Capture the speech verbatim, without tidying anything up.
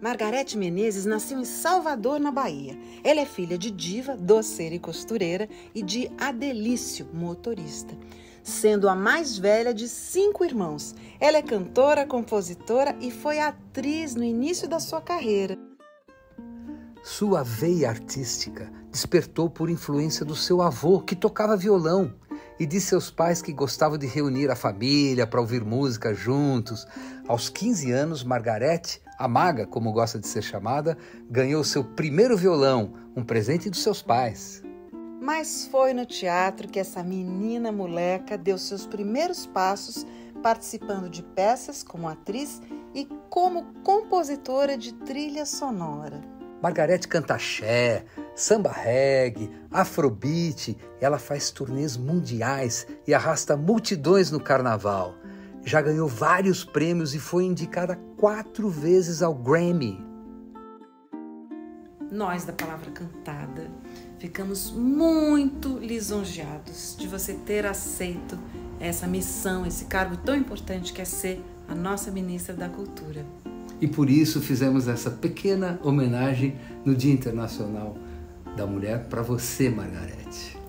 Margarete Menezes nasceu em Salvador, na Bahia. Ela é filha de Diva, doceira e costureira, e de Adelício, motorista. Sendo a mais velha de cinco irmãos. Ela é cantora, compositora e foi atriz no início da sua carreira. Sua veia artística despertou por influência do seu avô, que tocava violão, e de seus pais, que gostavam de reunir a família para ouvir música juntos. Aos quinze anos, Margarete, a Maga, como gosta de ser chamada, ganhou seu primeiro violão, um presente dos seus pais. Mas foi no teatro que essa menina moleca deu seus primeiros passos, participando de peças como atriz e como compositora de trilha sonora. Margarete canta axé, samba reggae, afrobeat. Ela faz turnês mundiais e arrasta multidões no carnaval. Já ganhou vários prêmios e foi indicada quatro vezes ao Grammy. Nós da Palavra Cantada ficamos muito lisonjeados de você ter aceito essa missão, esse cargo tão importante que é ser a nossa ministra da Cultura. E por isso fizemos essa pequena homenagem no Dia Internacional da Mulher para você, Margarete.